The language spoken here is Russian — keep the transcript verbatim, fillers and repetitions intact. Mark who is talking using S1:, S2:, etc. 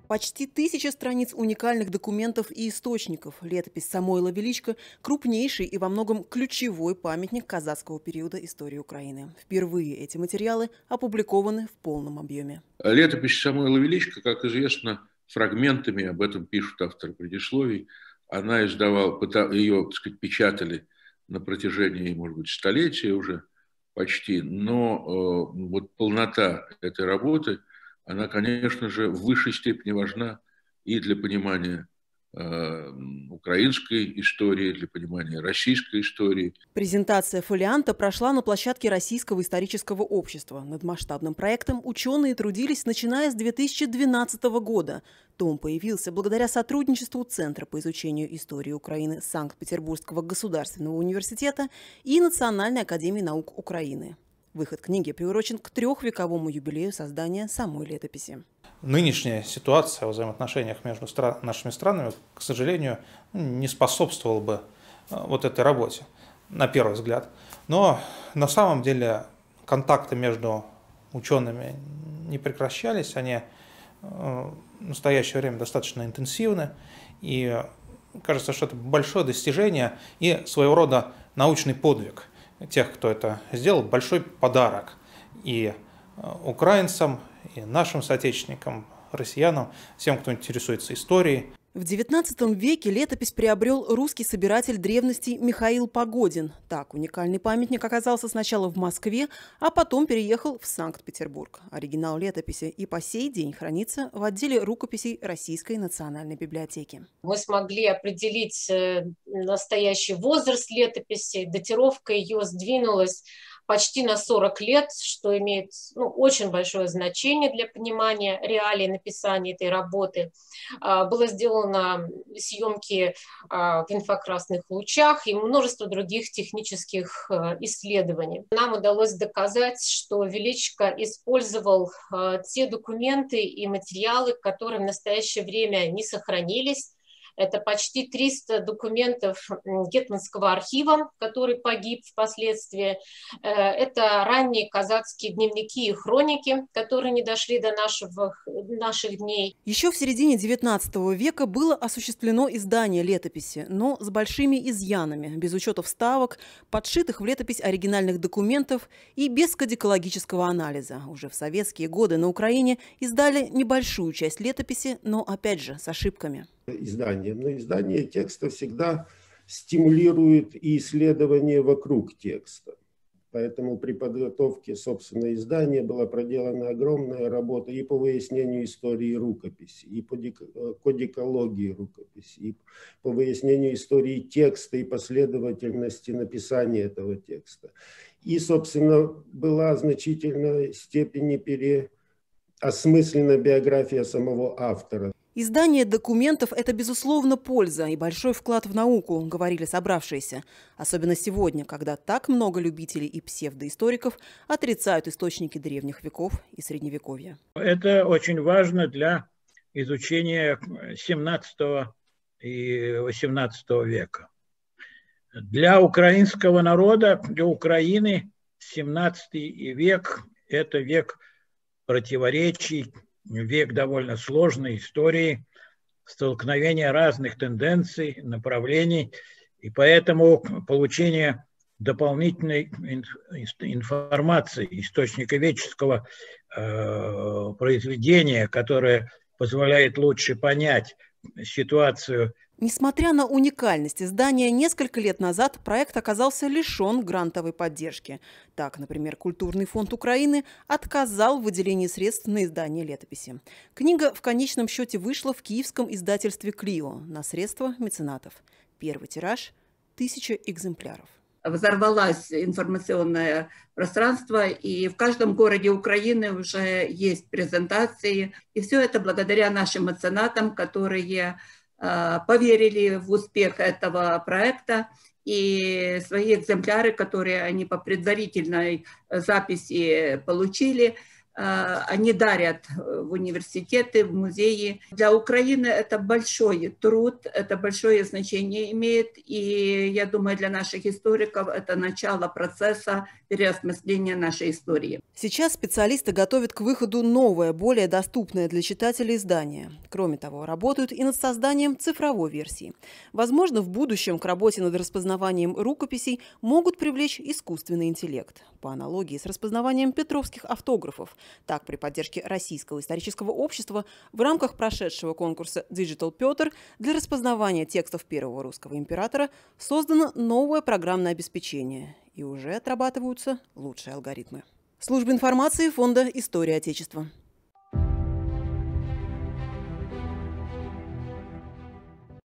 S1: Почти тысяча страниц уникальных документов и источников. Летопись Самоила Величко – крупнейший и во многом ключевой памятник казацкого периода истории Украины. Впервые эти материалы опубликованы в полном объеме.
S2: Летопись Самоила Величко, как известно, фрагментами, об этом пишут авторы предисловий, она издавала, ее, так сказать, печатали на протяжении, может быть, столетия уже почти, но э, вот полнота этой работы, она, конечно же, в высшей степени важна и для понимания э, украинской истории, для понимания российской истории.
S1: Презентация фолианта прошла на площадке Российского исторического общества. Над масштабным проектом ученые трудились, начиная с две тысячи двенадцатого года. Том появился благодаря сотрудничеству Центра по изучению истории Украины Санкт-Петербургского государственного университета и Национальной академии наук Украины. Выход книги приурочен к трехвековому юбилею создания самой летописи.
S3: Нынешняя ситуация в взаимоотношениях между стран, нашими странами, к сожалению, не способствовала бы вот этой работе, на первый взгляд. Но на самом деле контакты между учеными не прекращались, они в настоящее время достаточно интенсивны, и кажется, что это большое достижение и своего рода научный подвиг тех, кто это сделал, большой подарок и украинцам, и нашим соотечественникам, россиянам, всем, кто интересуется историей.
S1: В девятнадцатом веке летопись приобрел русский собиратель древностей Михаил Погодин. Так, уникальный памятник оказался сначала в Москве, а потом переехал в Санкт-Петербург. Оригинал летописи и по сей день хранится в отделе рукописей Российской национальной библиотеки.
S4: Мы смогли определить настоящий возраст летописи, датировка ее сдвинулась почти на сорок лет, что имеет ну, очень большое значение для понимания реалий написания этой работы. Было сделано съемки в инфракрасных лучах и множество других технических исследований. Нам удалось доказать, что Величко использовал те документы и материалы, которые в настоящее время не сохранились. Это почти триста документов Гетманского архива, который погиб впоследствии. Это ранние казацкие дневники и хроники, которые не дошли до нашего, наших дней.
S1: Еще в середине девятнадцатого века было осуществлено издание летописи, но с большими изъянами, без учета вставок, подшитых в летопись оригинальных документов и без кодикологического анализа. Уже в советские годы на Украине издали небольшую часть летописи, но опять же с ошибками.
S5: Изданием. Но издание текста всегда стимулирует и исследование вокруг текста. Поэтому при подготовке, собственно, издания была проделана огромная работа и по выяснению истории рукописи, и по кодикологии рукописи, и по выяснению истории текста и последовательности написания этого текста. И, собственно, была в значительной степени переосмыслена биография самого автора.
S1: Издание документов – это, безусловно, польза и большой вклад в науку, говорили собравшиеся. Особенно сегодня, когда так много любителей и псевдоисториков отрицают источники древних веков и средневековья.
S6: Это очень важно для изучения семнадцатого и восемнадцатого века. Для украинского народа, для Украины семнадцатый век – это век противоречий, век довольно сложной истории, столкновения разных тенденций, направлений, и поэтому получение дополнительной информации, источниковедческого э, произведения, которое позволяет лучше понять ситуацию.
S1: Несмотря на уникальность издания, несколько лет назад проект оказался лишен грантовой поддержки. Так, например, Культурный фонд Украины отказал в выделении средств на издание летописи. Книга в конечном счете вышла в киевском издательстве «Клио» на средства меценатов. Первый тираж – тысяча экземпляров.
S7: Взорвалось информационное пространство, и в каждом городе Украины уже есть презентации. И все это благодаря нашим меценатам, которые поверили в успех этого проекта, и свои экземпляры, которые они по предварительной записи получили, они дарят в университеты, в музеи. Для Украины это большой труд, это большое значение имеет, и я думаю, для наших историков это начало процесса переосмысления нашей истории.
S1: Сейчас специалисты готовят к выходу новое, более доступное для читателей издание. Кроме того, работают и над созданием цифровой версии. Возможно, в будущем к работе над распознаванием рукописей могут привлечь искусственный интеллект. По аналогии с распознаванием петровских автографов. Так, при поддержке Российского исторического общества в рамках прошедшего конкурса Digital Петр для распознавания текстов первого русского императора создано новое программное обеспечение. И уже отрабатываются лучшие алгоритмы. Служба информации Фонда «История Отечества».